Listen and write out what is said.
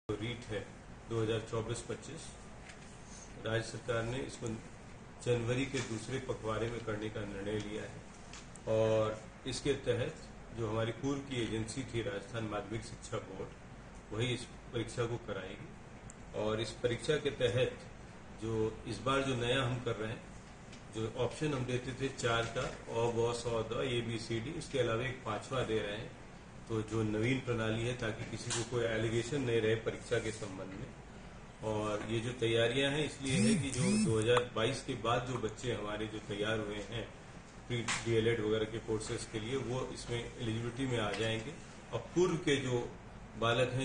रीट है 2024-25 राज्य सरकार ने इसको जनवरी के दूसरे पखवाड़े में करने का निर्णय लिया है और इसके तहत जो हमारी पूर्व की एजेंसी थी राजस्थान माध्यमिक शिक्षा बोर्ड वही इस परीक्षा को कराएगी। और इस परीक्षा के तहत जो इस बार जो नया हम कर रहे हैं, जो ऑप्शन हम देते थे 4 का अ ब स द ABCD, इसके अलावा एक 5वां दे रहे हैं। तो जो नवीन प्रणाली है ताकि किसी को कोई एलिगेशन नहीं रहे परीक्षा के संबंध में। और ये जो तैयारियां हैं इसलिए है कि जो 2022 के बाद जो बच्चे हमारे जो तैयार हुए हैं प्री DLED वगैरह के कोर्सेज के लिए, वो इसमें एलिजिबिलिटी में आ जाएंगे। और पूर्व के जो बालक हैं